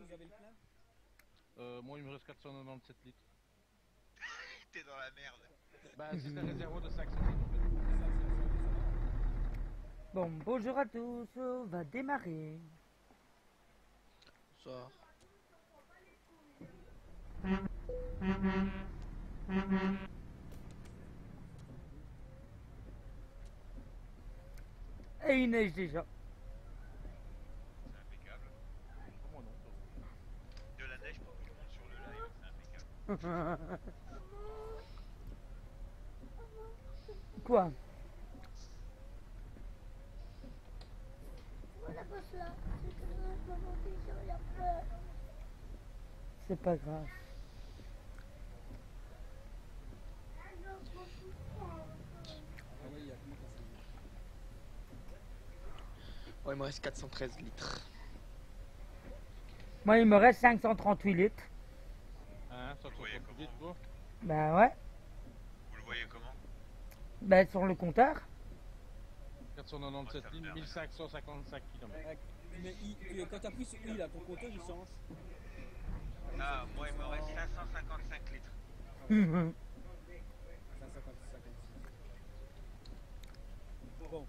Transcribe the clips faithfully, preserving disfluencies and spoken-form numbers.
vous avez le plein? Euh, moi il me reste quatre cent quatre-vingt-dix-sept litres. T'es dans la merde. Bah c'est un réservoir de cinq cents litres en fait. Bon, bonjour à tous, on va démarrer. Bonsoir. Et il neige déjà. C'est impeccable. Comment non toi? De la neige pour tout le monde sur le live, c'est impeccable. Quoi? C'est pas grave. Ah ouais, il y a comment ça s'est Ouais, il me reste quatre cent treize litres. Moi, il me reste cinq cent trente-huit litres. Hein, ça Vous te voyez fait comment? vite toi? Bah ouais. Vous le voyez comment? Bah sur le compteur. quatre cent quatre-vingt-dix-sept Ouais, ça me litres, perd. mille cinq cent cinquante-cinq kilomètres. Ouais, mais il, tu- quand t'appuies sur I là, ton compteur il change. Ah, moi il me reste cinq cent cinquante-cinq litres. Mhm. cinq cent cinquante-six, cinquante-six. Bon,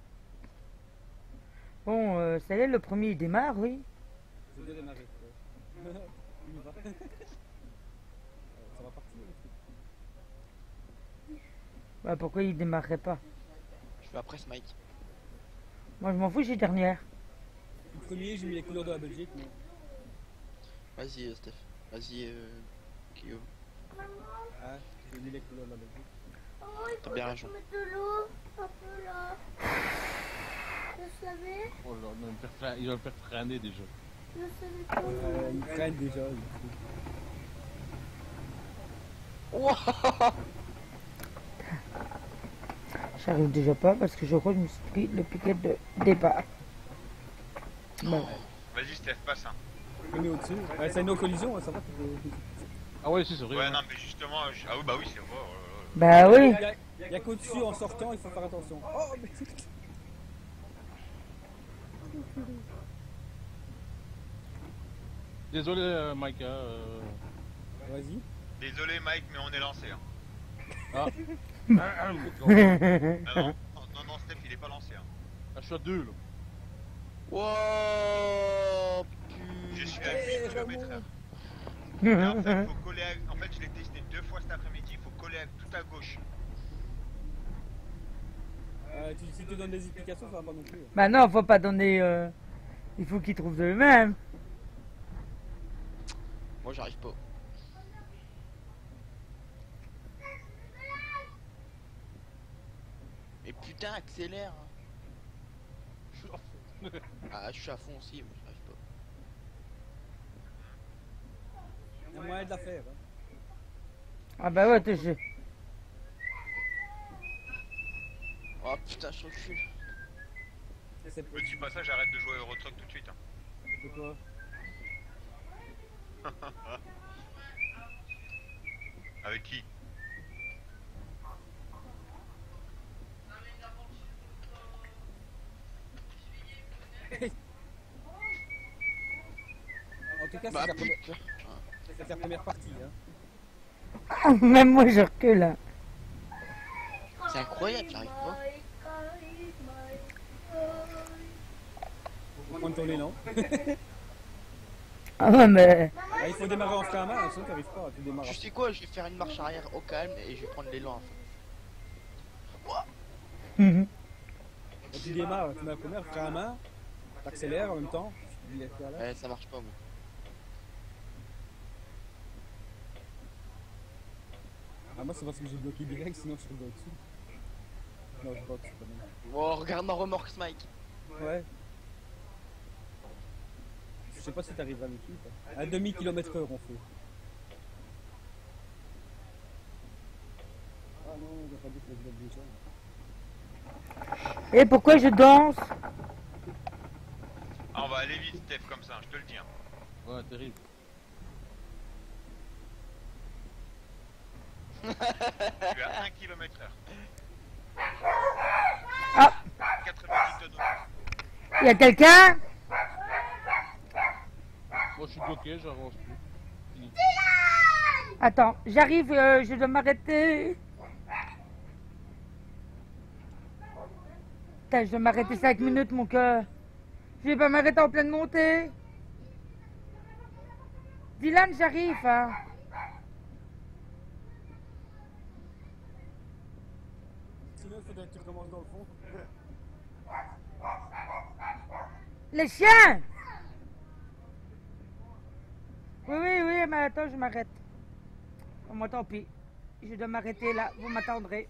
Bon, euh, ça y est, le premier il démarre, oui. je vais démarrer. Ouais. Il y va. Euh, Ça va partir le truc. Bah pourquoi il démarrerait pas? Je fais après Smike. Moi je m'en fous, j'ai dernière. Le premier, j'ai mis les couleurs de la Belgique, mais. Vas-y, euh, Steph. Vas-y, euh, Kyo. Ah, j'ai mis les couleurs de la Belgique. T'as bien raison. De l'eau, un peu là. Je savais, Oh là, il va me faire freiner, il va me faire freiner déjà. je savais pas. Euh, ils prennent déjà. le truc. J'arrive déjà pas parce que je crois que je me suis pris le piquet de départ. Bon. Vas-y Steph, passe hein. Je mets au-dessus. Ouais, c'est une collision, hein, ça va. tu- Ah ouais, si c'est vrai. Ouais, hein. non, mais justement, je- ah oui, bah oui, c'est vrai. oh là là. Bah oui. Il y a, il y a qu'au-dessus en sortant, il faut faire attention. Oh, mais Désolé euh, Mike, hein, euh... vas-y. Désolé Mike, mais on est lancé. Hein. Ah. Non, non, non, non, non, Steph, il est pas lancé. Hein. Ah, je suis à deux là. Wow, Je suis putain. à Eh, huit kilomètres heure. Ramon. Et en fait, faut coller à... en fait, je l'ai testé deux fois cet après-midi. Il faut coller à... tout à gauche. Euh, tu, si tu donnes des explications, ça va pas non plus. Bah non, faut pas donner... euh, Il faut qu'ils trouvent de eux-mêmes. Moi, j'arrive pas. Mais putain, accélère. Je suis à fond. Ah, je suis à fond aussi, mais j'arrive pas. Il y a moyen de la faire. Hein. Ah bah ouais, t'es... je- Oh putain, je recule. C'est Petit passage, arrête de jouer à Eurotruck tout de suite. Hein. de quoi? Avec qui? En tout cas, Bah c'est la, première- putain. c'est la première partie. Hein. Ah, même moi je recule là. C'est incroyable, j'arrive pas. Faut prendre ton élan. Ah ouais, mais... Ah, il faut démarrer en frein à main, sinon t'arrives pas. Tu démarres. Tu sais quoi, je vais faire une marche arrière au calme et je vais prendre l'élan à fond. Mhm. Quand tu démarres, tu mets la première, frein à main, t'accélères en même temps. Tu laisses là. Ouais, ça marche pas, moi. Ah, moi, c'est parce que j'ai bloqué direct, sinon je serais au-dessus. Non, je bloque, c'est pas mal. Oh, regarde ma remorque, Smike. Ouais. Je sais pas si t'arriveras dessus. Quoi. À demi kilomètre heure, on fait. Ah non, on va pas dire que je bloque déjà. Et pourquoi je danse? Ah, on va aller vite, Steph, comme ça, je te le dis. Hein. Ouais, terrible. Tu es à un kilomètre heure. Ah, quatre-vingt-dix tonneaux. y a quelqu'un? Moi je suis bloqué, j'avance plus. Fini. Attends, j'arrive, euh, je dois m'arrêter. Putain, je dois m'arrêter cinq minutes, mon cœur. Je vais pas m'arrêter en pleine montée. Dylan, j'arrive, hein. Sinon, il faudrait que tu recommences dans le fond. Les chiens! Oui, oui, oui, mais attends, je m'arrête. Oh, moi, tant pis. Je dois m'arrêter là, vous m'attendrez.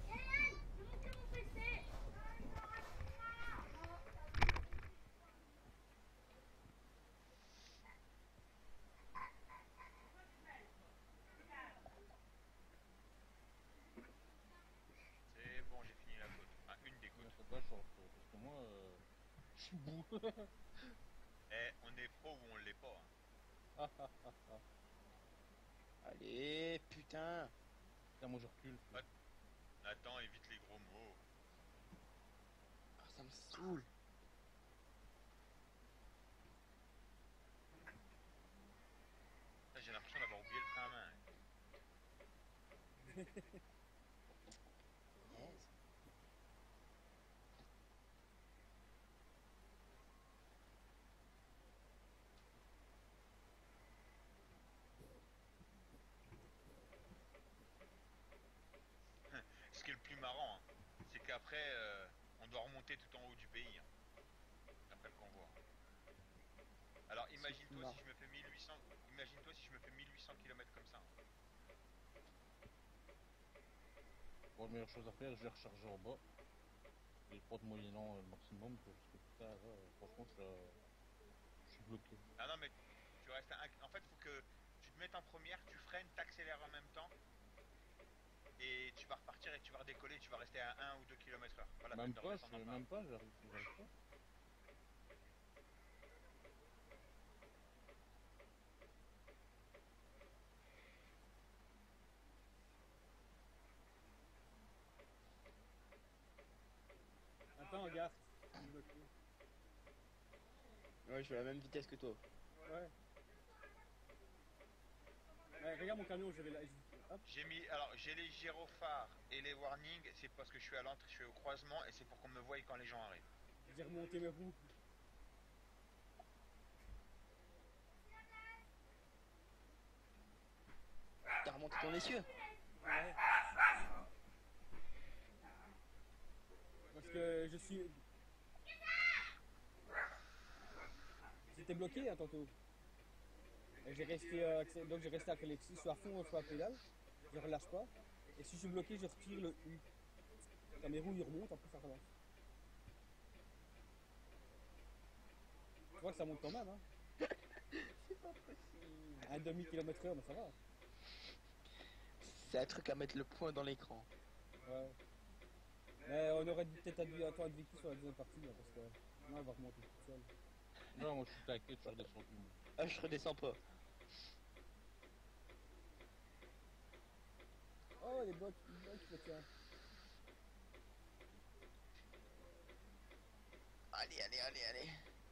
C'est bon, j'ai fini la côte. Enfin, une des côtes. C'est pas chance, parce que moi, euh, je suis bout. Eh, on est pro ou on l'est pas. Hein. Allez, putain. Putain, moi je recule. Ouais. Nathan, évite les gros mots. Ah, ça me saoule. Là, j'ai l'impression d'avoir oublié le frein à main. Yes. Ce qui est le plus marrant, hein, c'est qu'après, euh, on doit remonter tout en haut du pays. Hein, après le convoi. Alors imagine-toi si je me fais mille huit cents, imagine-toi si je me fais mille huit cents kilomètres comme ça. Bon, la meilleure chose à faire, je vais recharger en bas. Et prendre moyennant euh, le maximum, parce que putain, là, euh, franchement, je suis, euh, je suis bloqué. Ah non mais tu restes à un... En fait, faut que tu te mettes en première, tu freines, t'accélères en même temps. Et tu vas repartir et tu vas redécoller, tu vas rester à un ou deux kilomètres heure. Voilà, Même pas, je, même pas, j'arrive j'arrive pas. Attends, regarde. Je suis bloqué. Ouais, je fais la même vitesse que toi. Ouais. Ouais, regarde mon camion, je vais là. je- Hop. J'ai mis, alors j'ai les gyrophares et les warnings, c'est parce que je suis à l'entrée, je suis au croisement et c'est pour qu'on me voie quand les gens arrivent. J'ai remonté mes roues. T'as remonté ton essieu? Ouais. Parce que je suis. J'étais bloqué hein, tantôt. Et j'ai resté, euh, accès- donc j'ai resté à Alexis, soit à fond, soit à pédale. Je relâche pas. Et si je suis bloqué, je retire le U. Quand mes roues ils remontent, après ça relâche. Tu vois que ça monte quand même, hein. C'est pas possible. Un demi kilomètre heure, mais ça va. C'est un truc à mettre le point dans l'écran. Ouais. Mais on aurait dû peut-être attendre attendre Vicky sur la deuxième partie, là, parce que non, elle va remonter toute seule. Non, moi je suis t'inquiète, je redescends tout le monde. Ah, je redescends pas. Oh, les blocs, les blocs, le tien. Allez, allez, allez, allez.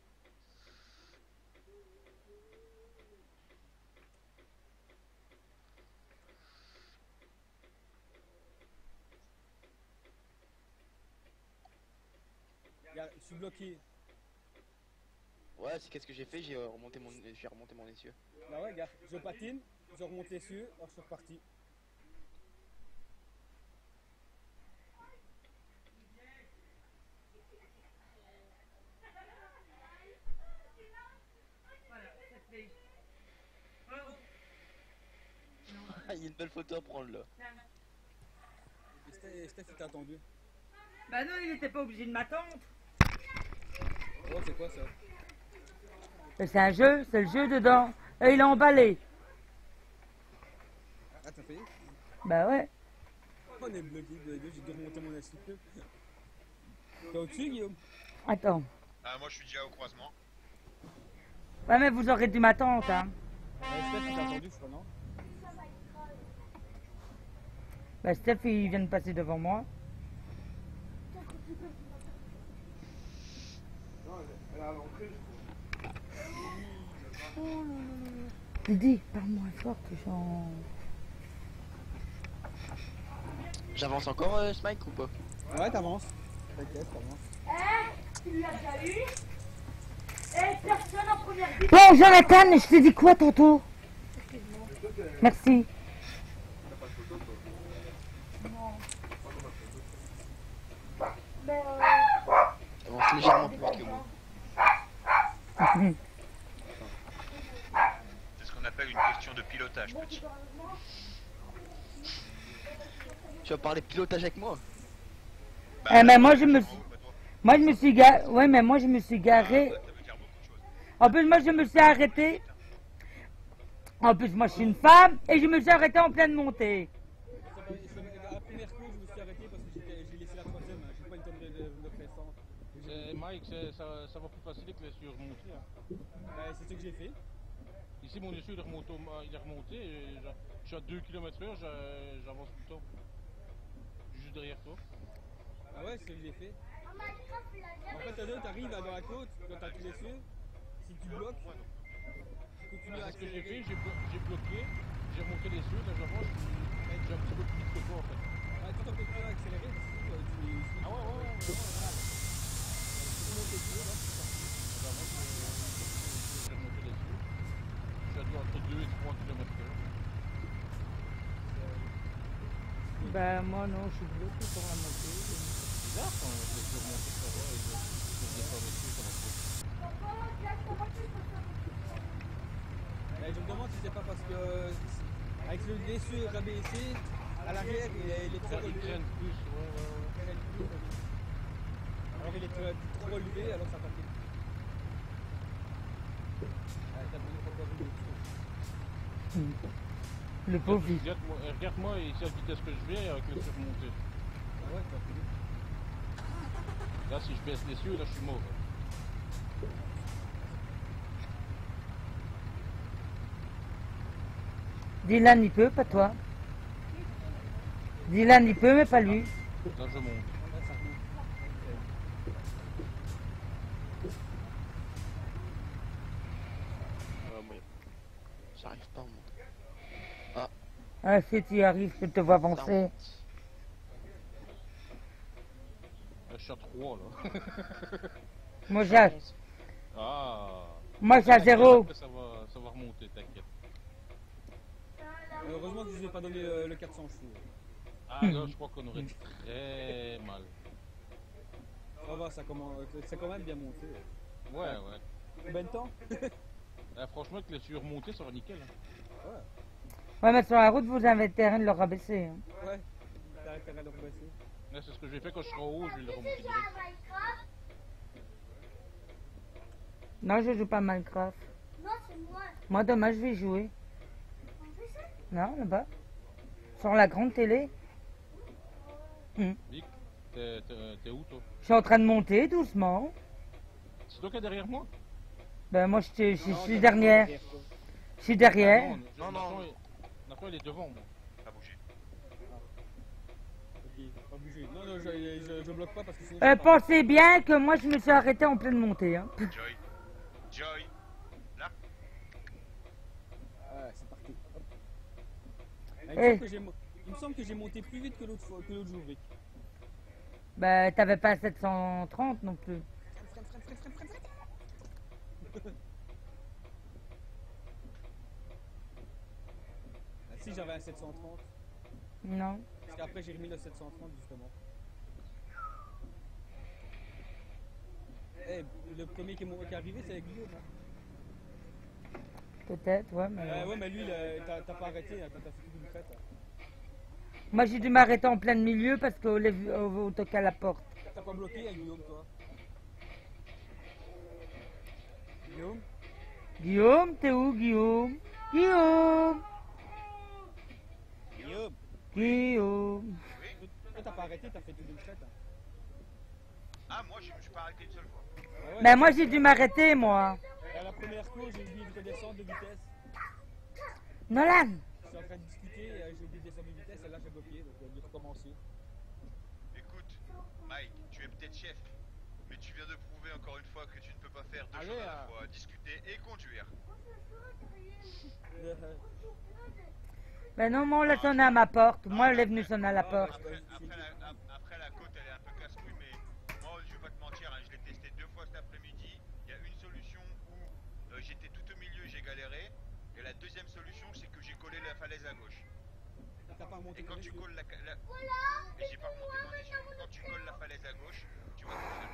Regarde, je suis bloqué. Ouais, c'est qu'est-ce que j'ai fait? J'ai euh, remonté mon, j'ai remonté mon essieu. Bah ouais, regarde, je patine, je remonte les cieux, alors je suis reparti. Ah, il y a une belle photo à prendre là. Et Steph, Steph, il t'a attendu. Bah non, il n'était pas obligé de m'attendre. Oh, c'est quoi ça? C'est un jeu, c'est le jeu dedans. Et il est emballé. Ah, t'as fait? Bah ouais. On est bloqué de deux, j'ai dû remonter mon assiette. T'es au-dessus, Guillaume? Attends. Ah, moi je suis déjà au croisement. Ouais, mais vous aurez dû m'attendre, hein. Ouais, Steph, il t'a attendu, je crois, non? Bah Steph, il vient de passer devant moi. Oh non, non, non. Lydie, parle-moi fort que j'en... J'avance encore, euh, Smike, ou pas? Ouais, t'avances. T'inquiète, t'avances. Tu l'as déjà eu? Et personne en première vie. Bon, Jonathan, je t'ai dit quoi tantôt? Merci. Mais euh, Avance légèrement plus vite que moi. C'est ce qu'on appelle une question de pilotage, petit. Tu vas parler pilotage avec moi? Bah, Eh, mais moi, toi, je me tu suis- vois, bah, toi. Moi, je me suis garé... Ouais, mais moi, je me suis garé... Ça veut dire beaucoup de choses. En plus, moi, je me suis arrêté. En plus, moi, je suis une femme et je me suis arrêté en pleine montée. À la première course, je me suis arrêté parce que j'étais- j'ai laissé la troisième. Hein. J'ai pas eu le temps de, de, de faire ça. C'est- Mike, c'est- ça, ça va plus facile que les sur remonter. Hein. Bah, c'est ce que j'ai fait. Ici, mon dessus, il est remonté, au- il est remonté et j'a- je suis à deux kilomètres heure, j'a- j'avance tout le temps. Juste derrière toi. Ah ouais, c'est ce que j'ai fait. En fait, t'as deux, t'arrives dans la côte, quand t'as tous les cieux. Si tu bloques, tu continues à C'est ce que j'ai accélérer. fait, j'ai blo- j'ai bloqué, j'ai remonté les cieux, là j'avance, je suis- j'ai un petit peu plus vite que toi en fait. Ah, tu t'en continues à accélérer, parce que sinon, tu tu- Ah ouais, ouais, ouais, ouais, ouais. tu montes les cieux, là, c'est parti. J'avance, euh, j'ai remonté les cieux. Je suis à deux- entre deux et trois kilomètres heure. Ben, moi, non, je suis bloqué pour la montée. C'est bizarre quand je les remonter ça va et je je descends les cieux, ça va pas. Bah, je me demande si c'est pas parce que, euh, avec le les cieux rabaissés, à l'arrière, il est, il est trop Ça, ils relevé. traînent plus, ouais, ouais, ouais. Il traîne plus, quoi. Alors, il est trop, trop relevé, alors ça part. Ah, t'as besoin de encore une dessus. Le pauvre vit. Regarde-moi, euh, regarde-moi ici à la vitesse que je vais avec les surmontées. Ah ouais, t'as fini. Là, si je baisse les cieux, là, je suis mort. Dylan, il peut, pas toi. Dylan, il peut, mais pas lui. Là, je monte. Ouais, ça remonte. Ah, moi, j'arrive pas, moi. Ah, si tu y arrives, je te vois Ça avancer. remonte. Là, je suis à trois, là. Moi, j'ai... Ah. Moi, j'ai à zéro. Après, ça va, ça va remonter, t'inquiète. Heureusement que je vous ai pas donné euh, le quatre cents chevaux. Ah, là, je crois qu'on aurait très mal. Ça va, ça commence, c'est quand même bien monté. Ouais, ouais. Combien de temps? Ah, franchement, avec les cieux remontés, ça va nickel. Hein. Ouais, mais sur la route, vous avez intérêt de le rabaisser. hein. Ouais, t'as intérêt à le repasser. Là, c'est ce que je vais faire quand je serai en haut, je vais le remonter direct. Non, je joue pas à Minecraft. Non, c'est moi. Moi, demain, je vais jouer. On fait ça? Non, là-bas. Sur la grande télé. Vic, t'es t'es- t'es où, toi? Je suis en train de monter doucement. C'est toi qui es derrière moi? Ben, moi, je, te- je- je Non, suis t'as- derrière. toi. Je suis derrière. Non, Non, non. Nathan, il- Nathan, il est devant, moi. Pas bouger. Ok, pas bouger. Non, non, je, je, je bloque pas parce que sinon. Euh, je pars. pensez bien que moi, je me suis arrêté en pleine montée. Hein. Joy. Joy. Là. Ah, c'est parti. Hop. Ah, Il, me Eh. semble que j'ai mo- il me semble que j'ai monté plus vite que l'autre fois, que l'autre jour, Vic. Ben, t'avais pas sept cent trente non plus. Freine, freine, freine, freine, freine, freine, freine. Ah, si j'avais un sept cent trente, Non. parce qu'après j'ai remis le sept cent trente justement. Eh, le premier qui est, mon- qui est arrivé c'est Guillaume. Hein. Peut-être, ouais, mais... Euh, ouais, mais lui, il a- t'as t'as pas arrêté, hein, t'as t'as fait toute une fête. hein. Moi, j'ai dû m'arrêter en plein milieu parce qu'on l'a vu au, au toqué à la porte. T'as pas bloqué, hein, Guillaume, toi? Guillaume? Guillaume, t'es où, Guillaume? Guillaume! Guillaume! Guillaume! Toi, t'as pas arrêté, t'as fait toute une fête. Hein. Ah, moi, je me suis pas arrêté une seule fois. Ah ouais, Ben, moi, j'ai dû m'arrêter, moi. à la première course, j'ai oublié de redescendre de vitesse. Nolan! J'étais en train de discuter, euh, j'ai oublié de descendre de vitesse, et là j'ai bloqué, donc j'ai dû recommencer. Écoute, Mike, tu es peut-être chef, mais tu viens de prouver encore une fois que tu ne peux pas faire deux Allez, choses à la euh. fois, discuter et conduire. Ben non, moi on l'a sonné à ma porte. Moi elle est venue sonner à la porte. Après, après la, après la côte, elle est un peu casse-couille, mais moi, je vais pas te mentir, hein, je l'ai testé deux fois cet après-midi. Il y a une solution où euh, j'étais tout au milieu, j'ai galéré. Et la deuxième solution, c'est que j'ai collé la falaise à gauche. T'as pas remonté Et quand dans les tu yeux. colles la, la... Et j'ai pas remonté dans les yeux. Quand tu colles la falaise à gauche, tu vas tout seul.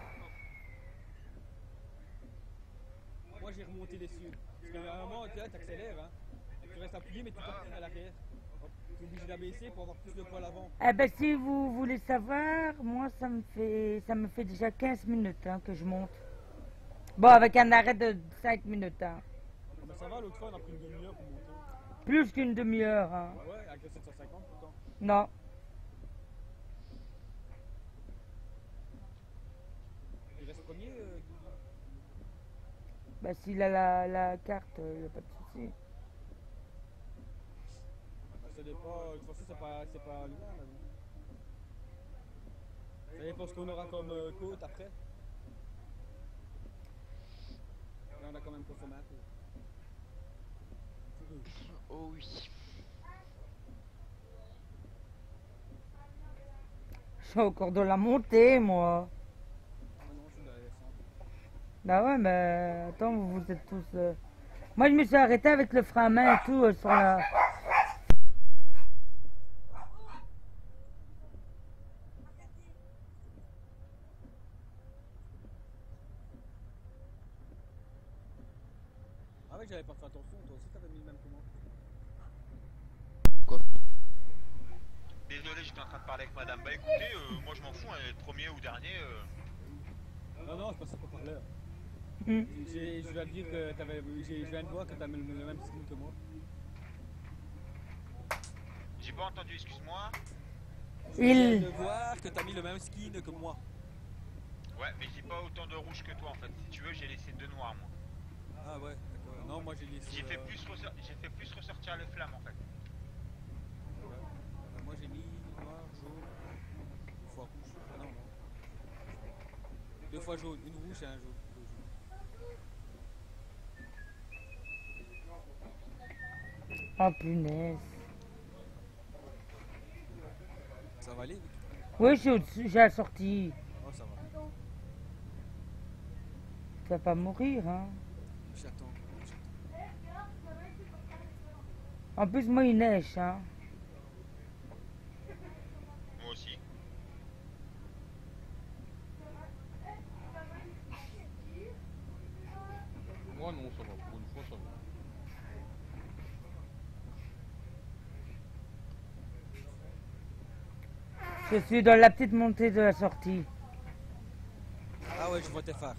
Moi j'ai remonté les cieux. Parce qu'à un moment, tu accélères, hein. Tu restes appuyé, mais tu pars à l'arrière. Tu es obligé d'abaisser pour avoir plus de poids à l'avant. Eh ben si vous voulez savoir, moi ça me fait ça me fait déjà quinze minutes hein, que je monte. Bon, avec un arrêt de cinq minutes. Hein. Ah, mais ça va, l'autre fois on a pris une demi-heure pour monter. Plus qu'une demi-heure. Hein. Ah ouais, avec le sept cent cinquante pourtant. Non. Il reste premier, euh, Guy. Bah s'il a la, la carte, il n'y a pas de souci. Bah, ça dépend, de toute façon c'est pas, c'est pas loin là. Donc. Ça dépend ce qu'on aura comme euh, côte après. Là on a quand même consommé un peu. Oh oui. Je suis au cours de la montée, moi. Ah non, je suis dans la descente. Bah ouais, mais attends, vous, vous êtes tous... euh, Moi, je me suis arrêté avec le frein à main et tout euh, sur la... Ah ouais, j'avais pas fait attention, toi aussi t'avais mis le même que moi. Désolé, j'étais en train de parler avec madame. Bah écoutez, euh, moi je m'en fous, hein, être premier ou dernier. Euh... Non, non, je passais pas par l'heure. Hmm. J'ai- Je dois te dire que t'avais, j'ai- je viens de voir que t'avais le, le même skin que moi. J'ai pas entendu, excuse-moi. Je viens Il... de voir que t'as mis le même skin que moi. Ouais, mais j'ai pas autant de rouge que toi en fait. Si tu veux, j'ai laissé deux noirs moi. Ah ouais, d'accord. Non, moi j'ai laissé. J'ai fait, euh, plus ressor- j'ai fait plus ressortir les flammes en fait. ouais. Euh, moi j'ai mis noir, jaune, une fois rouge. Ah non, non. Deux fois jaune, une rouge et un jaune. Deux jaunes. Oh punaise. Ça va aller, Vic? Oui, je suis au-dessus, j'ai la sortie. Oh, ça va. Tu vas pas mourir, hein. J'attends. En plus, moi, il neige, hein. Moi aussi. Moi non, ça va. Pour une fois, ça va. Je suis dans la petite montée de la sortie. Ah ouais, je vois tes phares.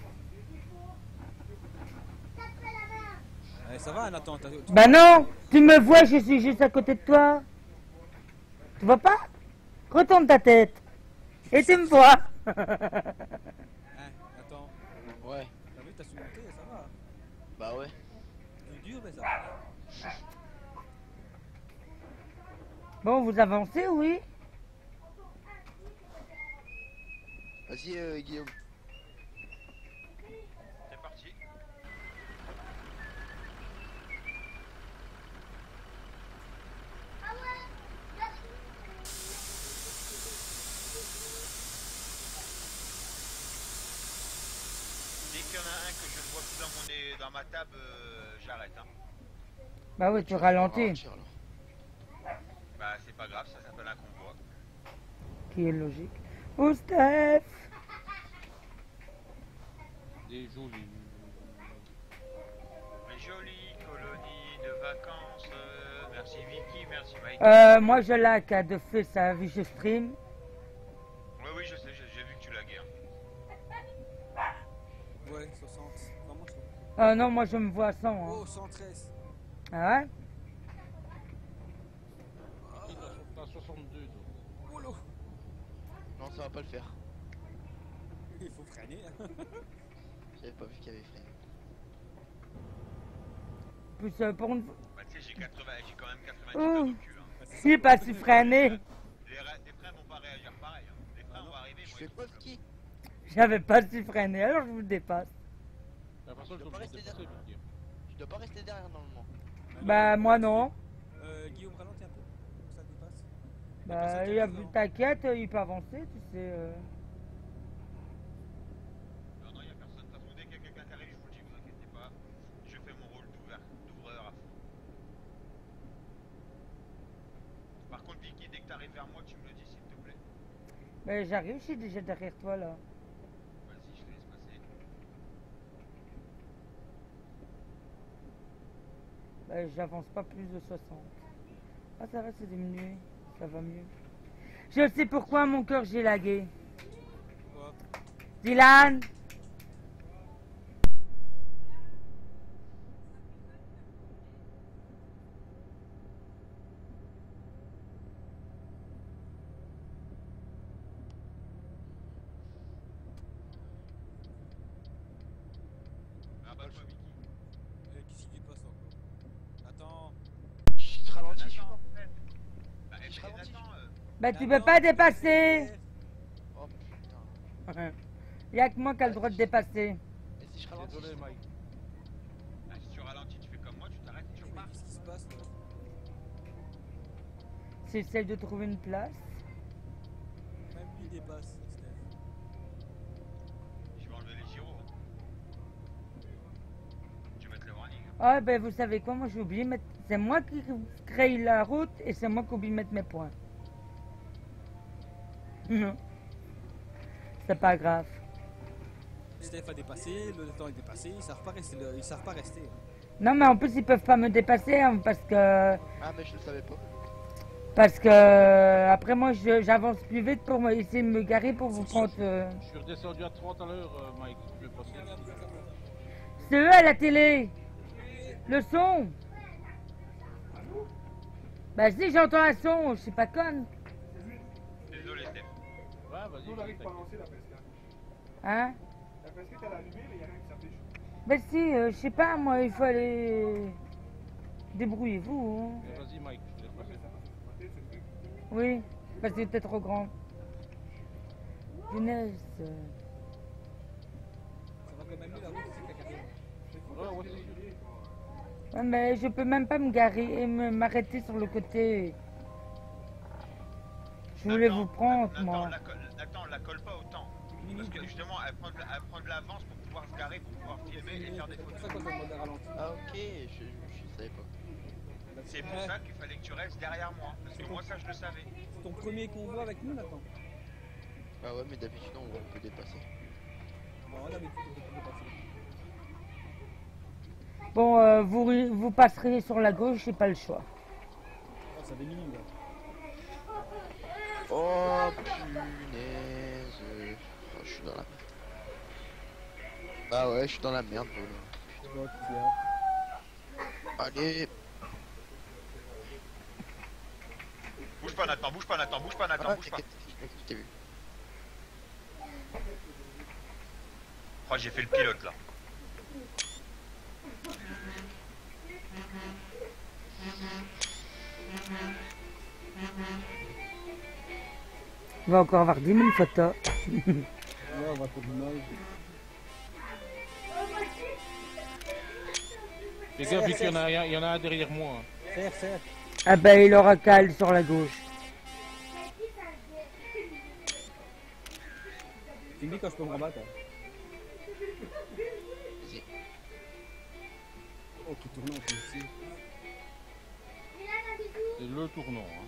Eh, ça va, Nathan? t'as- tu- Bah non, tu me vois, je suis juste à côté de toi. Tu vois pas? Retourne ta tête. Et tu me vois. Hein, attends. Ouais. T'as vu, t'as su monter, ça va. Bah ouais. C'est dur, mais ça va. Bon, vous avancez, oui? Vas-y euh, Guillaume. C'est parti. Dès qu'il y en a un que je ne vois plus dans, mon, é- dans ma table, euh, j'arrête. Hein. Bah oui, tu ralentis. Ralentir, alors. Bah c'est pas grave, ça s'appelle un convoi. Qui est logique. Oh, Steph. Des jolis. Mais jolie colonie de vacances. euh, merci Vicky, merci Mike. Euh, moi, je like à de feu, ça, vu que je stream. Oui, oui, je sais, j'ai j'ai vu que tu laguais. Hein. Ouais, soixante. Vraiment, je trouve. Euh, non, moi, je me vois à cent. Hein. Oh, cent treize. Ah ouais? Qui t'as t'as soixante-deux, toi. Oh là. Non, ça va pas le faire. Il faut freiner. Hein. J'avais pas vu qu'il y avait freiné. Plus euh, pour une... Bah tu sais, j'ai quatre-vingts, j'ai quand même quatre-vingt-dix Oh. de recul. Hein. Bah, c'est Si, pas si freiné. Les, ra- les freins vont pas réagir pareil. Hein. Les freins vont arriver, Je moi, fais ils quoi soufflent. ski? J'avais pas si freiné, alors je vous dépasse. La façon, Je il faut dois pas que je rester dépasse, Vicky. Tu dois pas rester derrière normalement. Bah, moi non. Euh, Guillaume, ralentis un peu. Pour que ça dépasse. Bah, il y a... t'inquiète, il peut avancer, tu sais. euh. Non, non, il y a personne. De toute façon, dès qu'il y a quelqu'un qui arrive, je vous le dis, vous inquiétez pas. Je fais mon rôle d'ouvert, d'ouvreur à fond. Par contre, Vicky, dès que t'arrives vers moi, tu me le dis, s'il te plaît. Bah, j'arrive, je suis déjà derrière toi là. Vas-y, je te laisse passer. Bah, j'avance pas plus de soixante. Ah, ça va, c'est diminué. Ça va mieux. Je sais pourquoi mon cœur j'ai lagué. Quoi? Dylan! Ah bah, toi, Vicky. Euh, Qu'est-ce qui dépasse encore? Attends. Je te ralentis, je Nathan, crois. en fait. Bah, Je eh, ralentis. Nathan, euh, Bah, tu Nathan, peux pas dépasser! Oh putain. Il y a que moi qui a le droit de dépasser. Et si je ralentis? Désolé, Mike. ah, si tu ralentis, tu fais comme moi, tu t'arrêtes et tu Mais repars. qu'est-ce qui se passe là? J'essaye de trouver une place. Même lui dépasse, Steph. Je vais enlever les gyros. hein. Je vais mettre le warning. hein. Ah, ben vous savez quoi, moi j'ai oublié de mettre. C'est moi qui crée la route et c'est moi qui oublie de mettre mes points. Non. C'est pas grave. Steph a dépassé, le temps est dépassé, ils savent pas rester. Ils savent pas rester. hein. Non, mais en plus ils peuvent pas me dépasser hein, parce que. Ah, mais je le savais pas. Parce que. Après moi je- j'avance plus vite pour me- essayer de me garer pour vous prendre. euh, Je suis redescendu à trente à l'heure, euh, Mike. Tu veux passer ici. C'est eux à la télé! Le son! Bah si j'entends un son, je suis pas conne. Désolé, Steph. Ouais, vas-y. Nous, on n'arrive pas à t'inquiète. lancer la presque. Hein? La presque, elle a allumé, mais il n'y a rien qui s'affiche. Bah si, euh, je sais pas, moi il faut aller. Débrouillez-vous. hein. Mais Vas-y, Mike, je te laisse passer. Ça passe sur ma tête, ce truc. Oui, parce que c'était trop grand. Punaise. euh. Ça va quand même mieux la route ici qu'à Carrière. Ouais, ouais, c'est sûr. Ouais, mais je peux même pas me garer et me- m'arrêter sur le côté. Je voulais Nathan, vous prendre, Nathan, moi. La colle, Nathan, la colle pas autant. Parce que justement, elle prend de la- elle prend de l'avance pour pouvoir se garer, pour pouvoir filmer et faire des C'est pour photos. ça qu'on te demande de ralentir. Ah, ok, je, je, je savais pas. C'est pour Ouais. ça qu'il fallait que tu restes derrière moi. Parce que moi, ça, je le savais. C'est ton premier convoi avec nous, Nathan. Bah ouais, mais d'habitude, on, on peut dépasser. Bon, on avait dit que c'était dépassé. Bon, euh, vous, vous passerez sur la gauche, j'ai pas le choix. Oh, ça déminue là. Oh punaise. Oh, je suis dans la merde. Bah ouais, je suis dans la merde, Bruno. Bon, tiens. Allez. Bouge pas, Nathan, bouge pas, Nathan, bouge pas, Nathan, Ah, bouge pas. t'inquiète, t'inquiète, je t'ai vu. Oh, j'ai fait le pilote là. Il va encore avoir dix mille photos. Ouais, on va pour l'image. Les gars, vu qu'il y en a un, il y en a un derrière moi. hein. Serre, serre. Ah ben, il aura qu'à aller sur la gauche. Tu me dis quand je peux me rabattre. hein. Vas-y. Oh, qui tourne en plus ici. C'est le tournant. Hein.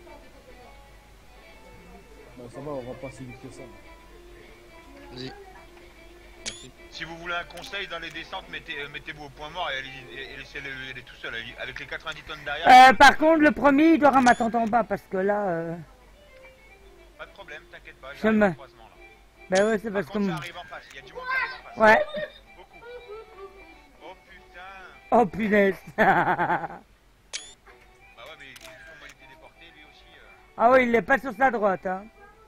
Bon, ça va, on va pas si vite que ça. Vas-y. Merci. Si vous voulez un conseil dans les descentes, mettez, euh, mettez-vous au point mort et, allez- et- et laissez-le aller tout seul. allez- Avec les quatre-vingt-dix tonnes derrière, Euh, par contre, le premier, il doit m'attendre en bas parce que là. Euh... pas de problème, t'inquiète pas. Je J'arrive me- au croisement là. Ben ouais, c'est Par parce que. contre, ça m- arrive en face. Il y a du monde qui arrive en face. Ouais. Beaucoup. Oh putain. Oh punaise. Bah ouais, mais comment il était déporté lui aussi. euh. Ah oui, il est pas sur sa droite. Hein.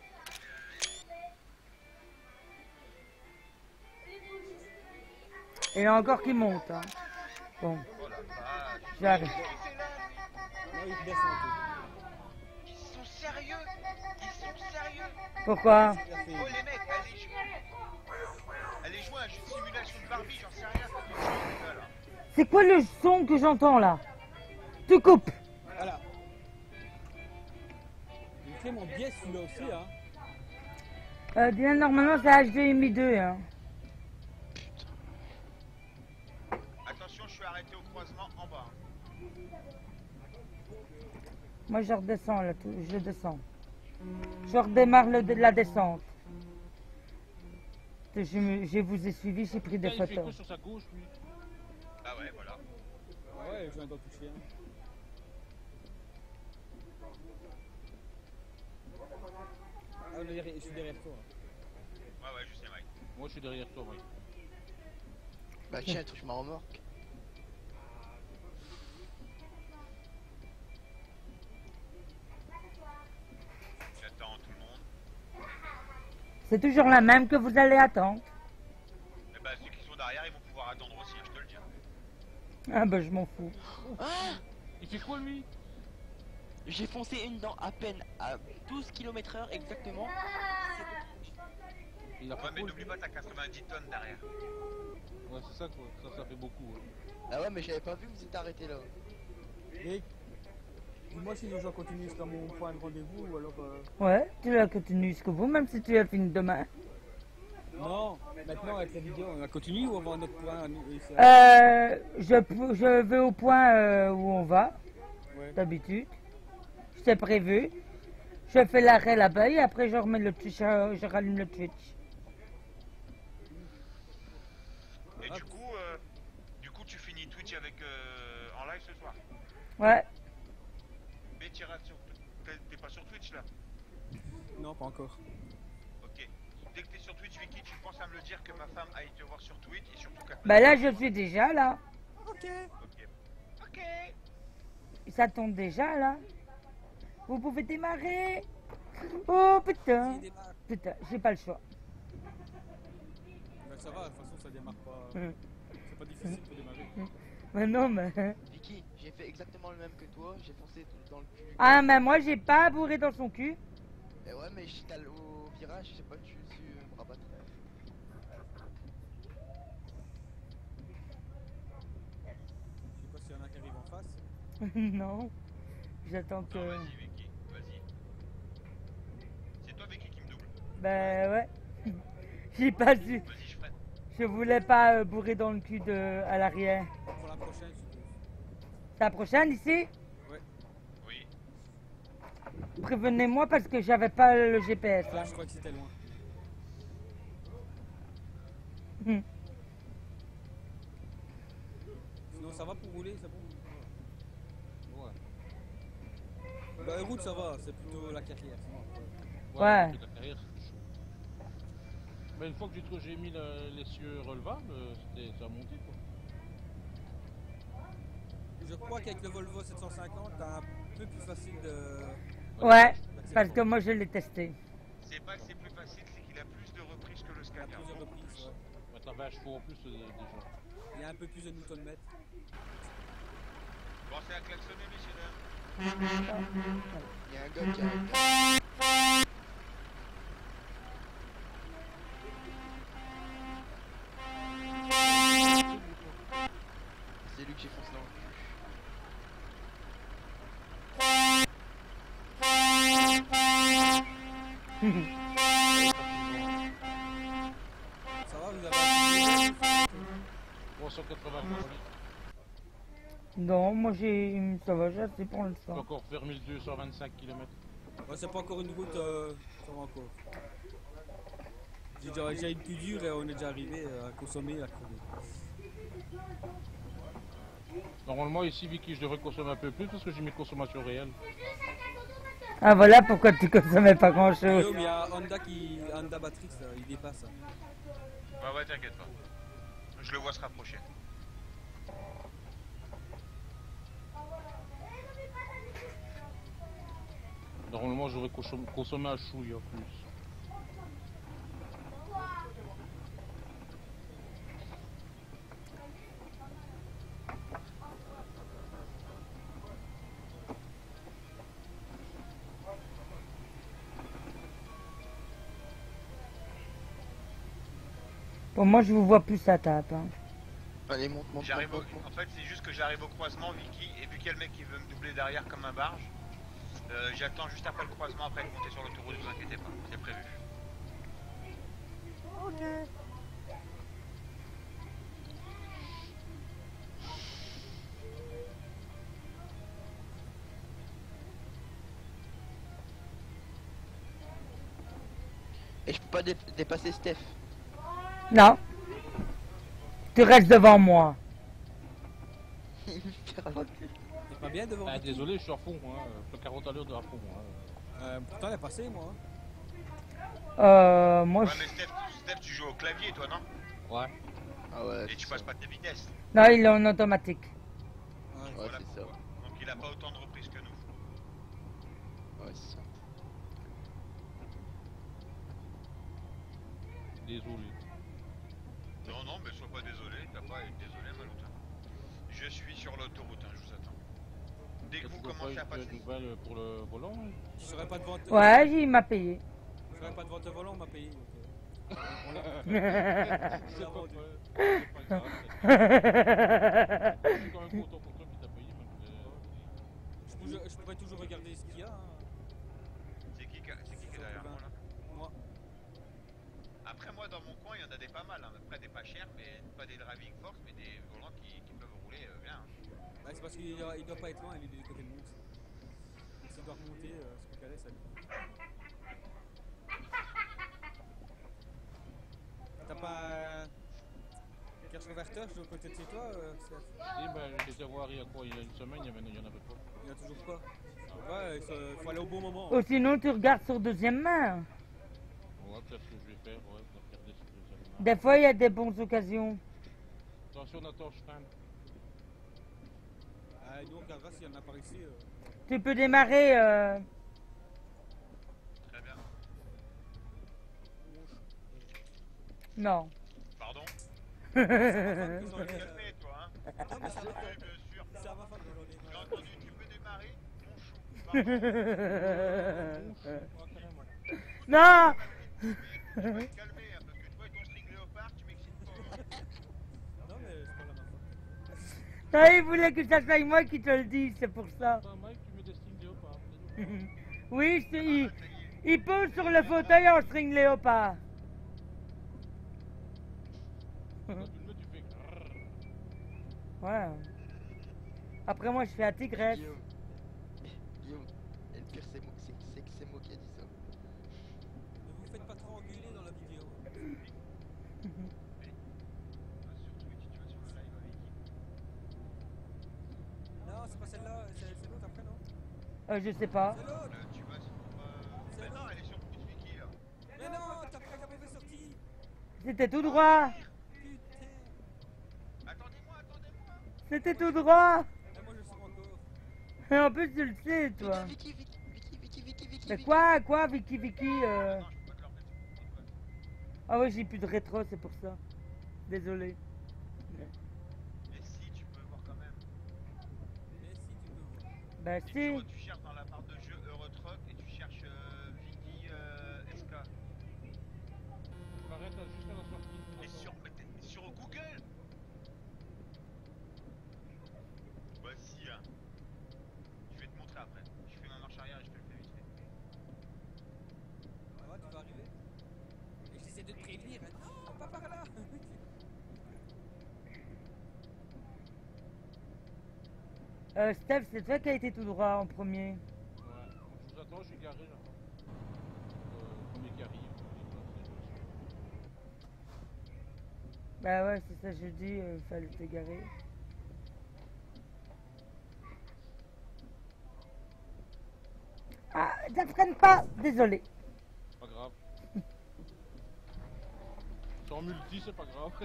Et il y en a encore qui monte. Hein. Bon, Oh la vache. j'arrive. Non, il descend un peu. Ils sont sérieux. Ils sont sérieux. Pourquoi? Il a fait- Oh les mecs, allez jouer. Allez jouer à un jeu de simulation de Barbie, j'en sais rien. Ça fait chier, les gars, là. C'est quoi le son que j'entends là? Tu coupes. Voilà. Il fait mon biais celui-là aussi, hein. Euh, Diane, normalement c'est H D M I deux. Hein. Attention, je suis arrêté au croisement en bas. Moi je redescends là, tout- je descends. Je redémarre le, la descente. Je, me- je vous ai suivi, j'ai pris des Putain, il fait quoi photos. sur sa gauche, lui? Ah ouais, voilà. Ouais, je viens d'en toucher un. Ah, derrière- je suis derrière toi. Ouais, ouais, je sais, Mike. Moi, je suis derrière toi, Mike. Bah tiens, touche ma remorque. J'attends tout le monde. C'est toujours la même que vous allez attendre. Et bah, ceux qui sont derrière, ils vont pouvoir attendre aussi, je te le dis. Ah bah je m'en fous. Ah, Il fait quoi, lui? j'ai foncé une dent à peine à douze kilomètres heure exactement. Il a Ouais, fait mais quoi, n'oublie lui? pas, t'as quatre-vingt-dix tonnes derrière. Ouais, c'est ça, quoi. Ça, ça fait beaucoup. Ouais. Ah ouais, mais j'avais pas vu que vous étiez arrêté là. Et dis-moi si les gens continuent jusqu'à mon point de rendez-vous ou alors. Euh... Ouais, tu la continues jusqu'au bout, même si tu as fini demain. Non, maintenant avec la vidéo, on va continuer ou on va à notre point à nous- et c'est- Euh, je, pou- je vais au point euh, où on va, Ouais. d'habitude. C'est prévu. Je fais l'arrêt là-bas et après je remets le Twitch, euh, je rallume le Twitch. Et Ah. du coup, euh, du coup, tu finis Twitch avec euh, en live ce soir. Ouais. Mais tu iras sur. T'es t'es pas sur Twitch là. Non, pas encore. Ok. Dès que t'es sur Twitch, Vicky, tu penses à me le dire que ma femme aille te voir sur Twitch et surtout qu'elle. Bah là je suis déjà là. Ok. Ok. Ok. Ça tombe déjà là. Vous pouvez démarrer. Oh putain. S'il démarre. Putain, j'ai pas le choix. Ben, ça va, de toute façon ça démarre pas. Hum. C'est pas difficile pour démarrer. Mais non mais... Vicky, j'ai fait exactement le même que toi, j'ai foncé dans le cul. Ah mais moi j'ai pas bourré dans son cul. Et ouais, mais j'étais allé au virage, j'ai pas su su me rabattre. Je sais pas s'il y en a qui arrivent en face. Non. J'attends que... Non, vas-y, Vicky, vas-y. C'est toi, Vicky, qui me double. Bah ouais. J'ai pas su. Vas-y, je freine. Je voulais pas euh, bourrer dans le cul de... à l'arrière. Pour la prochaine, je suppose. C'est la prochaine ici? Oui. Prévenez-moi parce que j'avais pas le G P S Ah, là. je crois que c'était loin. Hum. Sinon ça va pour rouler, c'est bon. Ouais. Bah, route ça va, c'est plutôt la carrière. sinon. Ouais. toute la carrière, c'est chaud. Mais une fois que j'ai trouvé- j'ai mis le- l'essieu relevable, euh, c'était ça a monté, quoi. Je crois qu'avec le Volvo sept cent cinquante, t'as un peu plus facile de. Ouais, d'accélérer. parce que moi je l'ai testé. C'est pas que c'est plus facile, c'est qu'il a plus de reprises que le Il y a Scania. plusieurs reprises, ouais. Mettre la vache faut en plus euh, déjà. Il y a un peu plus de Newton-mètre. Pensez à klaxonner, messieurs dames. Il y a un gars qui arrive. C'est lui que j'ai foncé dans le cul. Ça va, vous avez un trois cent quatre-vingts pour lui. Non, moi j'ai... ça va, j'ai assez pour Je peux l'instant. encore faire mille deux cent vingt-cinq kilomètres. Ouais, c'est pas encore une route, euh, ça va encore. J'ai déjà, déjà une plus dure et on est déjà arrivé euh, à consommer, à crever. Normalement ici Vicky je devrais consommer un peu plus parce que j'ai mis consommation réelle. Ah voilà pourquoi tu consommais pas grand chose. Guillaume, il y a Honda qui. Honda Batrix, là, il dépasse. hein. Ouais, ouais, t'inquiète pas. Je le vois se rapprocher. Normalement j'aurais consom- consommé un chouille en plus. Pour moi je vous vois plus à table. Hein. Allez, monte, monte, J'arrive monte, au... monte, En monte. fait, c'est juste que j'arrive au croisement, Vicky, et vu qu'il y a le mec qui veut me doubler derrière comme un barge, euh, j'attends juste après le croisement, après de monter sur l'autoroute, vous inquiétez pas, c'est prévu. Ok. Et je peux pas dé- dépasser Steph. Non. Tu restes devant moi. T'es pas bien devant Ah, moi. désolé, je suis à fond, hein. Je suis quarante à l'heure de à fond. Hein. Euh, pourtant, elle est passée, moi. Euh, moi Ouais, je... mais Steph, Steph, tu joues au clavier, toi, non? Ouais. Ah ouais, Et c'est tu ça. passes pas de vitesse. Non, il est en automatique. Ouais. Ouais, Voilà c'est ça. pourquoi. Donc il a pas autant de reprises que nous. Ouais, c'est ça. Désolé. Non, non, mais sois pas désolé, t'as pas à être désolé, Maloutin. Je suis sur l'autoroute, hein, je vous attends. Dès que Tu vous dois pas commencez à une passer... nouvelle pour le volant hein. Je serais pas devant. Ouais, il m'a payé. Je serais pas devant te volant, on m'a payé. Donc, euh, on l'a- C'est l'a pas vendu. vrai. C'est pas grave. Je suis quand même content pour toi qui t'a payé, mais Je, pourrais- je pourrais toujours regarder ce qu'il y a. Hein. C'est qui, qui a- c'est qui qui est derrière moi, là? Moi. Après, moi, dans mon coin, il y en a des pas mal, hein. Après, des pas chers, mais pas des driving force, mais des volants qui, qui peuvent rouler euh, bien. Bah, c'est parce qu'il doit, il doit pas être loin, il est du côté de Mons. Donc s'il doit remonter, euh, ce qu'il allait, ça lui. T'as pas euh, cache converteur de côté de chez toi, euh, Steph? Eh ben, j'ai été voir il y a quoi, il y a une semaine, il y avait, il y en avait pas. Il y a toujours pas. Ouais, il faut aller au bon moment. Ou sinon, tu regardes sur deuxième main. Ouais, peut-être ce que je vais faire, ouais, je vais regarder sur les aliments. Des fois, il y a des bonnes occasions. Attention Nathan, je freine. Ah, nous on regardera s'il y en a par ici. Euh. Tu peux démarrer. Euh... Très bien. Non. Pardon? Ils ont Tu les- calmé, toi, hein? Non, mais ça va, Oui, bien sûr. ça va pas que j'en ai J'ai marre. entendu, tu peux démarrer, mon chou. Pardon. Ouais, carrément. Non. Tu vas te calmer, hein, parce que toi et ton string léopard, tu m'excites pas. hein. Non, mais c'est pas la même faute. Non, il voulait que ça soit moi qui te le dise, c'est pour ça. Attends Mike, tu mets des strings léopard. Oui, je te- Ah, il, ça y est. il pose sur le fauteuil en string léopard. Quand tu le mets, tu fais grrrr. Ouais. Après, moi, je fais un tigresse. Guillaume. Guillaume. Et le pire, c'est moi, c'est c'est que c'est moi qui ai dit ça. Ne vous faites pas trop engueuler dans la vidéo. Va sur Twitch, tu vas sur le live avec qui? Non, c'est pas celle-là, c'est c'est l'autre après, non? Euh, je sais pas. C'est l'autre! Euh, Tu vas sur... Euh... Mais non, elle est sur Twitch, Vicky, là. Mais non, t'as pris la mauvaise sortie! C'était tout droit. Putain! Attendez-moi, attendez-moi. C'était tout droit. Mais moi je le sors encore. Et en plus, tu le sais, toi. Vicky, Vicky, Vicky, Vicky, Vicky, Vicky, Mais Vicky. quoi, quoi, Vicky, Vicky euh... Non, je peux pas te le remettre sur ton téléphone. Ah ouais, j'ai plus de rétro, c'est pour ça. Désolé. Mais si, tu peux voir quand même. Mais si, tu peux voir. Bah Et si. tu, tu cherches dans la barre de jeu Eurotruck et tu cherches euh, Vicky euh, S K. Arrête là, juste à la sortie. Et Nathan. sur, mais t'es sur Google. Bah si, hein. Je vais te montrer après. Je fais ma marche arrière et je te le fais vite fait. Ça va, tu vas arriver? Et j'essaie de te prévenir. Hein. Non, pas par là! Euh, Steph, c'est toi qui as été tout droit en premier. Ouais, je vous attends, je suis garé là. Euh, premier qui arrive. Bah ouais, c'est ça, je dis, il fallait t'égarer. Ah, ça freine pas. Désolé. Pas grave. Sans multi, c'est pas grave.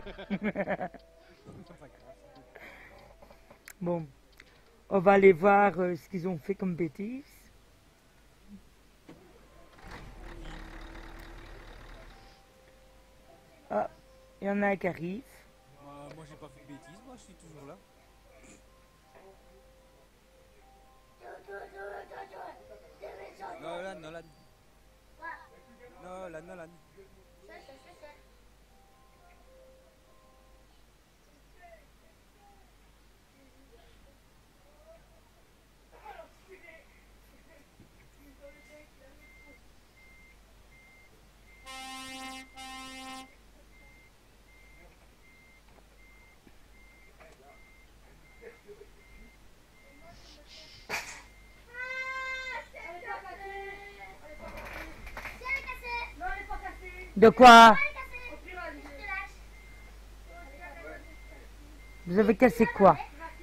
Bon, on va aller voir euh, ce qu'ils ont fait comme bêtises. Ah, il y en a un qui arrive. Euh, moi j'ai pas fait de bêtises, moi je suis toujours là. Nolan, Nolan. Nolan, Nolan. De quoi? Vous avez cassé quoi?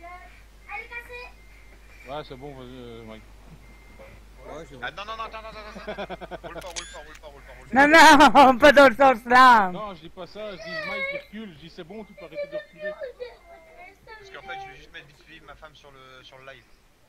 Ouais, c'est bon, vas-y, euh, Mike. Ouais, je Ah non, non, non, attends, attends, attends, attends. Roule pas, roule pas, roule pas, roule pas, roule pas. Non, non, pas dans le sens là. Non, je dis pas ça, je dis Mike il recule, je dis c'est bon, tu peux arrêter de reculer. Parce qu'en fait, je vais juste mettre vite fait ma femme sur le, sur le live.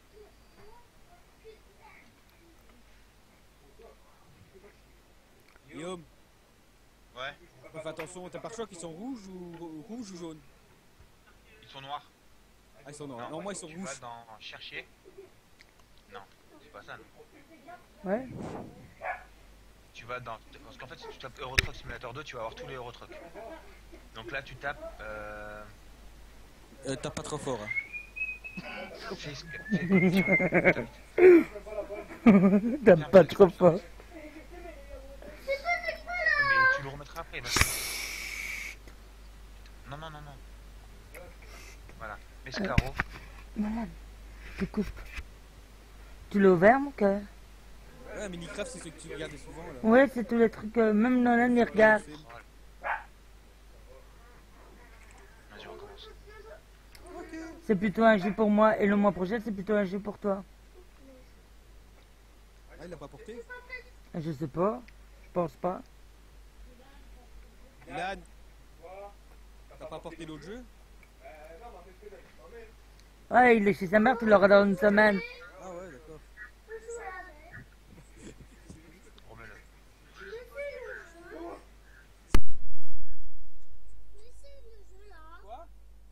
Guillaume, Ouais, fais attention, tes pare-chocs ils sont rouges ou rouges ou jaunes? ils sont noirs. Ah, ils sont noirs. Non, moi ils sont tu rouges. vas dans chercher. Non, c'est pas ça. Non. Ouais. Tu vas dans. Parce qu'en fait, si tu tapes Euro Truck Simulator deux, tu vas avoir tous les Euro Truck. Donc là, tu tapes. Euh... Euh, tape pas trop fort. Hein. fais escape. Fais- T'as pas trop fort. Mais tu le remettras après. Vas-y. Non, non, non, non. Voilà. Escaro. Malade. Tu coupes. Tu l'as ouvert, mon cœur? Ouais, Minecraft c'est ce que tu regardais souvent là. Ouais, c'est tous les trucs, euh, même Nolan il regarde. Vas-y, on recommence. C'est plutôt un jeu pour moi et le mois prochain c'est plutôt un jeu pour toi. Ah, il l'a pas porté? Je sais pas, je pense pas. Dylan, t'as pas porté l'autre jeu? Ouais, il est chez sa mère, tu l'auras dans une semaine. Ah ouais, d'accord. Remets-le. Quoi?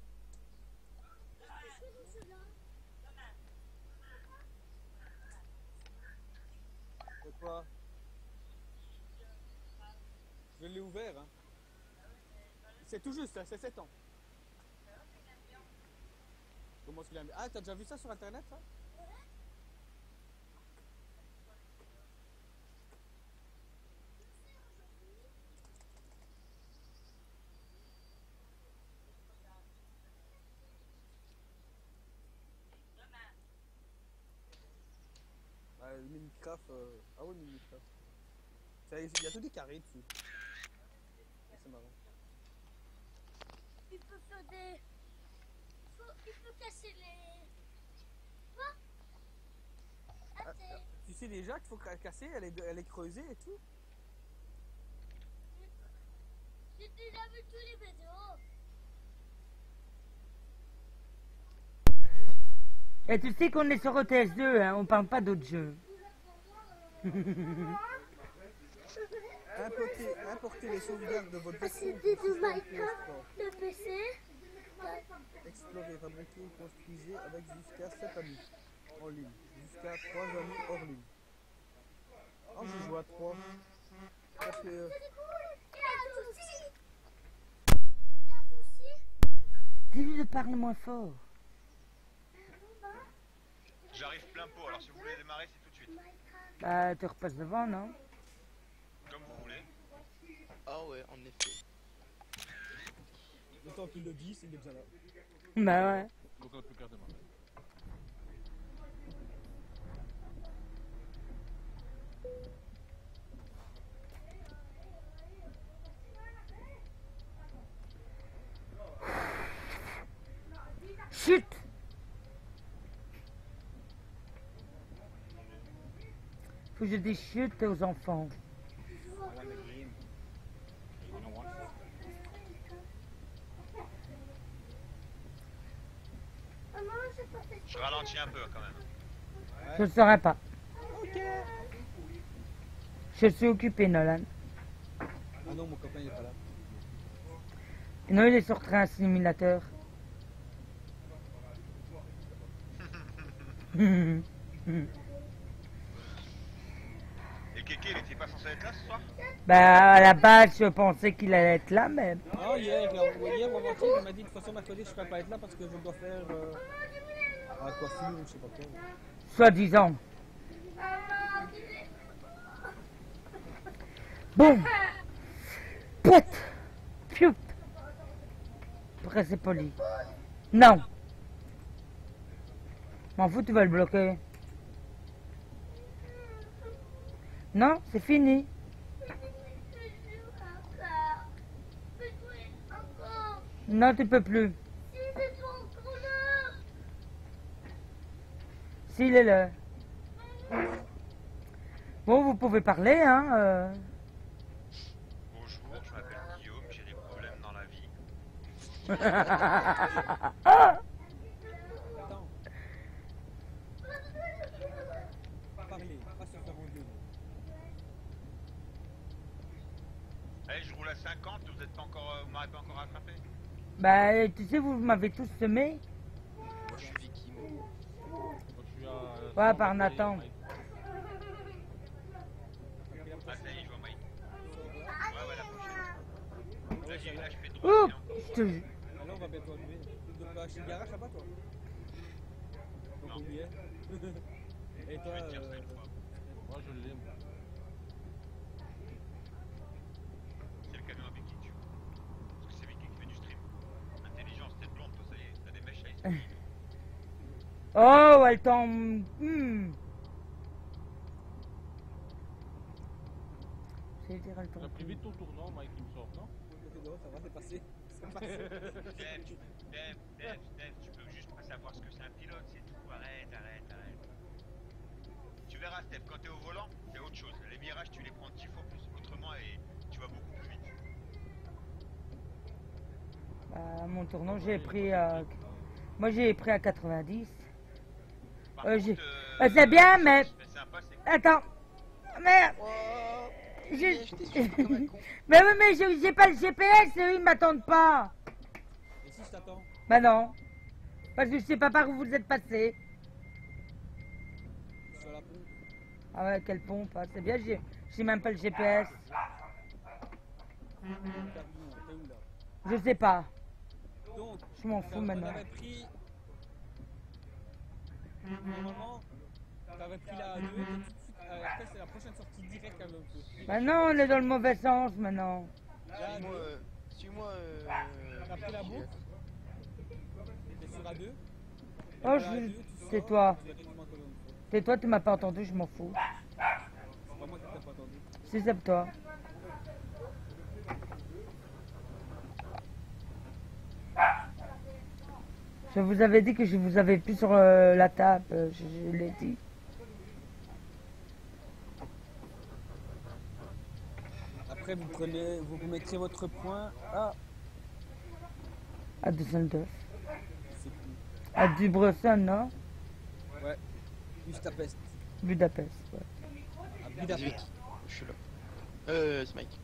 C'est quoi? Je l'ai ouvert, hein. C'est tout juste, hein, c'est sept ans. Comment est-ce qu'il a mis? Ah, t'as déjà vu ça sur internet, ça? Bah, le Minecraft, euh... ah ouais, le Minecraft. Ça, il y a tous des carrés dessus. C'est marrant. Il peut faire des... Faut... Il peut casser les... Quoi? Ah, Attends. tu sais déjà qu'il faut ca- casser, elle est, elle est creusée et tout. J'ai déjà vu tous les vidéos. Et tu sais qu'on est sur O T S deux, hein, on parle pas d'autres jeux. Importez, importez les sauvegardes de votre version C'était pour du système Minecraft, P S trois. le P C. Explorez, fabriquez, construisez avec jusqu'à sept amis en ligne, jusqu'à trois amis hors ligne. Oh, je joue à trois. Parce que, euh, Il y a aussi. Il y a aussi. Dis-lui de parler moins fort. J'arrive plein pot, alors si vous voulez démarrer, c'est tout de suite. Bah, tu repasses devant, non? Comme vous voulez. Ah ouais, en effet. le temps qu'il le dit, c'est déjà là. Bah ouais. Donc on n'a plus qu'à démarrer. Chut! Faut que je dise chut aux enfants. Maman, j'ai pas fait Je ralentis un peu quand même. Je ne saurais pas. Je suis occupé, Nolan. Ah non, mon copain il est pas là. Et non, il est sur train simulateur. Et Kéké, il était pas censé être là ce soir? Bah, à la base, je pensais qu'il allait être là, mais... Ah, hier, là, hier ou avant-hier, il m'a dit de toute façon, mercredi, je ne peux pas être là parce que je dois faire euh, la coiffure ou je sais pas quoi. Soi-disant. Bon. Pout. Piou. Après, c'est poli. Non. M'en fous, tu vas le bloquer. Non, c'est fini. Non, tu peux plus. Si, c'est ton contrôleur. S'il est là. Bon, vous pouvez parler, hein. euh. Bonjour, je m'appelle Guillaume, j'ai des problèmes dans la vie. Attends. Parlez, pas se faire engueuler. Allez, je roule à cinquante, vous êtes pas encore, euh, vous m'avez pas encore rattrapé? Bah, tu sais, vous m'avez tous semé. Moi je suis Vicky. moi. Moi, je suis à, euh, Ouais, cent par mètres Nathan. derrière, Mike. Ah, ça y est, je vois Mike. Ouais, ouais, la prochaine. Là, j'ai là, je fais droit. Ouh, tiens. je te jure. Alors on va bientôt arriver. Donc euh, chez le garage là-bas toi. Donc Non. on y est. Et toi, Je vais te dire ça euh, une fois. Moi, je l'ai, moi. C'est le camion avec qui tu. Parce que c'est Vicky qui fait du stream. Intelligence, tête blonde, toi, ça y est, t'as des mèches à expliquer. Oh, elle tombe. Hmm. J'allais dire, elle T'as tombe. pris vite ton tournant, Mike, il me semble, non? c'est drôle, ça va, c'est passé. C'est passé. Dev, tu- Dev, Dev, Dev, tu peux juste pas savoir ce que c'est un pilote, c'est tout. Arrête, arrête, arrête. Tu verras, Steph, quand t'es au volant, c'est autre chose. Les virages, tu les prends dix fois plus autrement et tu vas beaucoup plus vite. Bah, mon tournant, j'ai pris à. Moi, j'ai pris à quatre-vingt-dix. Par Euh, contre, j'ai- euh, Euh, c'est bien, mais. ce qui est sympa, c'est que Attends. Merde. Oh, J'ai- je t'ai suivi comme un con. Mais oui, mais j'ai j'ai pas le G P S, eux, ils m'attendent pas. Et si je t'attends? Bah non. Parce que je sais pas par où vous êtes passé. Sur la pompe. Ah ouais, quelle pompe, hein. C'est bien, j'ai j'ai même pas le G P S. Pardon, t'es où là? Je sais pas. Donc, Je m'en t'as- fous maintenant. t'avais pris. Normalement, t'avais pris la A deux et tout de suite, euh, après c'est la prochaine sortie directe à l'autre. Bah non, on est dans le mauvais sens maintenant. La Suis-moi, A deux, euh, suis-moi. Euh, t'as pris la boucle, t'es sur A deux. Oh, La je- A deux, tu c'est sors, toi. tu vas directement à Colombes. C'est toi, tu m'as pas entendu, je m'en fous. C'est pas moi qui t'ai pas entendu. Si c'est toi. Je vous avais dit que je vous avais plus sur euh, la table, euh, je, je l'ai dit. Après, vous prenez, vous vous mettrez votre point à. À Düsseldorf. C'est cool. À Dubrovnik, non? Ouais. Budapest. Budapest, ouais. À Vas-y, Budapest. Vicky, je suis là. Euh, c'est Mike.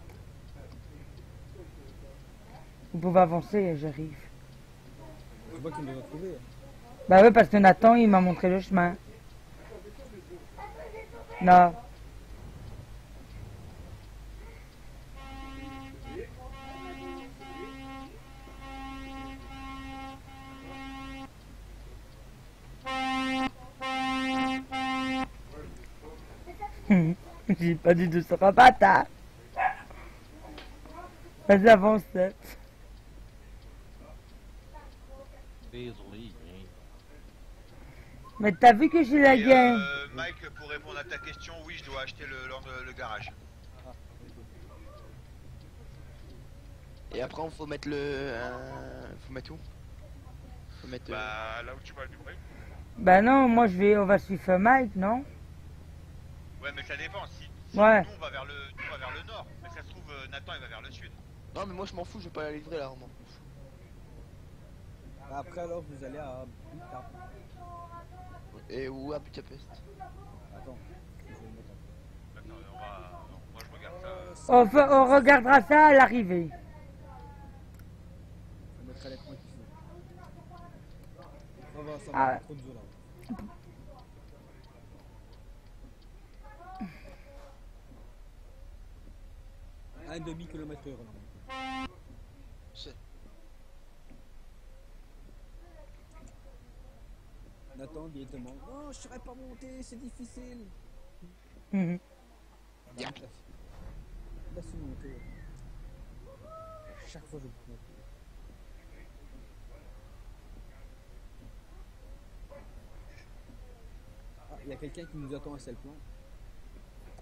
Vous pouvez avancer, j'arrive. C'est moi qui me l'ai retrouvé. Bah oui, parce que Nathan, il m'a montré le chemin. Non. Hum, J'ai pas dit de se rabattre. hein. Vas-y, avance. hein. Désolé, hein. Mais t'as vu que j'ai la Et, game. euh, Mike, pour répondre à ta question, oui, je dois acheter le, le, le garage. Et après, on faut mettre le. Euh, faut mettre où? Faut mettre. euh, Bah, là où tu vas le Mike. Bah non, moi je vais, on va suivre Mike, non? Ouais, mais ça dépend. Si, si Ouais. nous, on va vers le, nous, on va vers le nord, mais ça se trouve, euh, Nathan, il va vers le sud. Non, mais moi je m'en fous, je vais pas la livrer là, Armand. Après, alors, vous allez à Budapest. Et où à Budapest? Attends. Je vais le mettre en- D'accord, on va. non, moi, je regarde ça. Euh, On, fa- on regardera ça à l'arrivée. Je mettrai les points qui sont. Ça va, ça Ah va, ouais. trop de là. Un demi kilomètre heure normalement. C'est. Nathan directement. Non, je serais pas monté, c'est difficile. Mhm. Yep. Laisse monter. Chaque fois je prends. Ah, il y a quelqu'un qui nous attend à seul plan.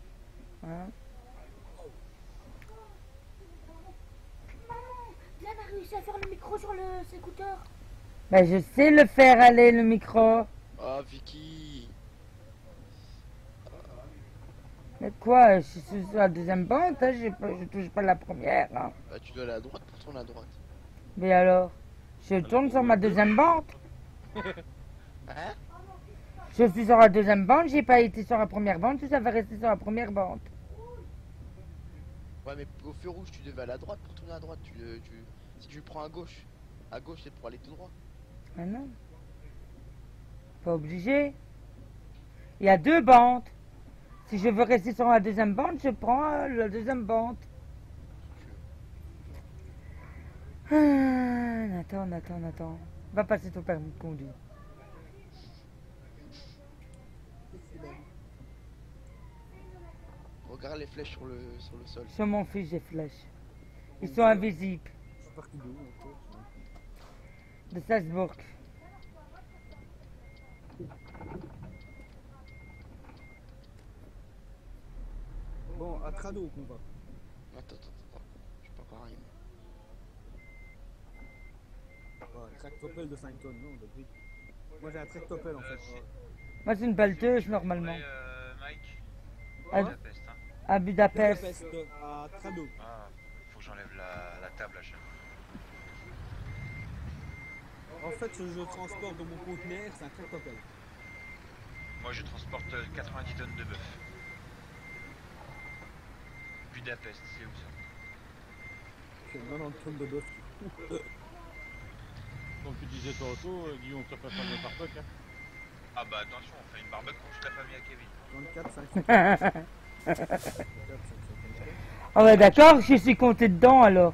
Hein. Viens vers réussi à faire le micro sur le écouteur. Ben, je sais le faire aller, le micro. Oh, Vicky. Mais quoi, je suis sur la deuxième bande, hein, j'ai pas- je touche pas la première. Hein. Bah, tu dois aller à droite pour tourner à droite. Mais alors, je tourne sur ma deuxième bande. Hein? Je suis sur la deuxième bande, j'ai pas été sur la première bande, tout ça va rester sur la première bande. Ouais, mais au feu rouge, tu devais aller à droite pour tourner à droite. Tu, le- tu... Si tu le prends à gauche, à gauche, c'est pour aller tout droit. Ah non. Pas obligé. Il y a deux bandes. Si je veux rester sur la deuxième bande, je prends euh, la deuxième bande. Ah, Nathan, Nathan, Nathan. Va passer ton permis de conduire. Regarde les flèches sur le, sur le sol. Je m'en fiche des flèches. Ils sont invisibles. Je suis parti d'où en fait? De Salzbourg. Bon, à Trado qu'on va. Attends, attends, attends. Je suis pas encore arrivé. Ouais, tractopelle de cinq tonnes, non, de briques. Moi j'ai un tractopelle en fait. Euh, Ouais. Moi, c'est une pelleteuse normalement. Ouais, euh, Mike. Ah, Budapest, hein. À Budapest. Budapest, à Trado. Ah, faut que j'enlève la, la table à chaque fois. En fait, ce que je transporte dans mon conteneur, c'est un tractopelle. Moi je transporte euh, quatre-vingt-dix tonnes de bœuf. Budapest, c'est où ça? C'est quatre-vingt-dix tonnes de bœuf. Comme tu disais tantôt, euh, Guillaume, ça peut faire le barbecue. Hein. Ah bah attention, on fait une barbecue pour toute la famille à Kevin. vingt-quatre, cinq. Ah ouais, d'accord, je suis compté dedans alors.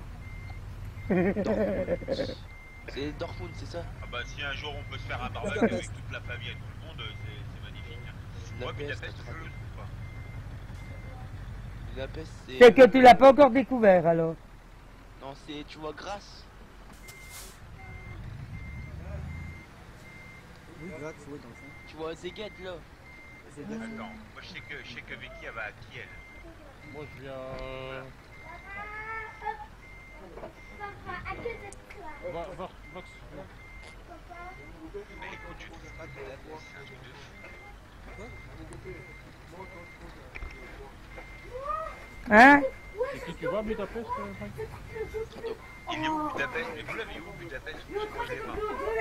C'est Dortmund, c'est ça? Ah bah si un jour on peut se faire un barbecue avec toute la famille et tout le monde, c'est c'est magnifique. Hein. Moi Budapest, je le trouve pas. Budapest, c'est... C'est que tu l'as pas encore découvert alors. Non, c'est... Tu vois, Grasse. Oui, gratte, oui, dans le fond. Tu vois, Szeged, là. C'est bien. Attends, moi je sais que, je sais que Vicky elle va à Kiel. Moi, je viens. euh, Papa, à quelle heure tu vas? Va, va, va, Mais écoute, tu trouves pas Budapest, c'est un truc de fou. Hein? et qui tu vas, Budapest, euh, Mike? Il est où Budapest? Mais vous l'avez où Budapest? Moi je l'ai pas.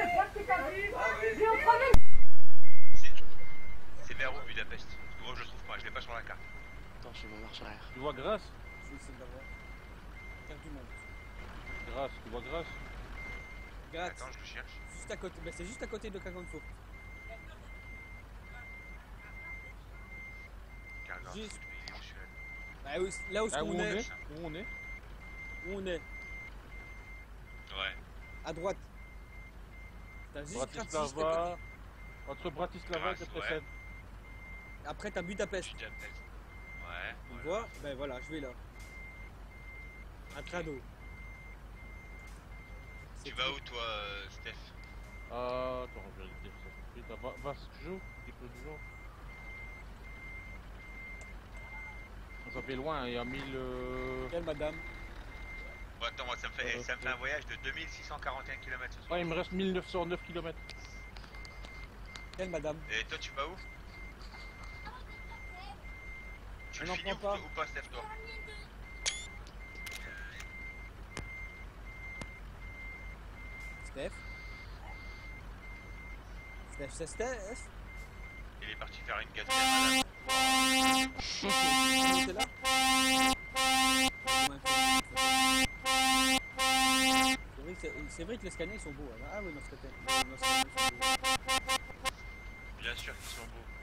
C'est- C'est vers où Budapest? Parce que moi je le trouve pas, je l'ai pas sur la carte. Attends, je fais ma marche arrière. Tu vois Grasse? Je vais essayer de l'avoir. Carte du monde. Grasse, tu vois Grasse? Gratte, Attends, je le cherche. juste à côté. Ben, c'est juste à côté de Klagenfurt. Cargant, Juste. mais il est où celui-là? Bah, où- là où, Là où on on est, est? Où on est? où on est, Ouais. à droite. T'as juste Gratte, juste à Bratislava. Entre Bratislava et Grasse, Debrecen. ouais. côté. Après, t'as Budapest. Budapest. Ouais. Tu voilà. vois? Ben voilà, je vais là. À Trado. Tu vas où toi, euh, Steph? Ah, attends, je vais te dire ça tout de suite. À Va- Vasjo, petit peu du genre. Ça fait loin, il y a mille. Euh... Quelle madame? Bon, attends, moi ça me fait, ça me fait un voyage de deux mille six cent quarante et un kilomètres ce soir. Ouais, il me reste mille neuf cent neuf kilomètres. Quelle madame? Et toi, tu vas où? Tu Je le n'en finis ou, prends pas. ou pas, Steph, toi? Steph? Steph, c'est Steph? Il est parti faire une gâterie à madame. T'es là? C'est vrai que c'est- c'est vrai que les scanners ils sont beaux. hein. Ah oui, dans ce côté. Dans ce côté, ils sont beaux. Bien sûr qu'ils sont beaux.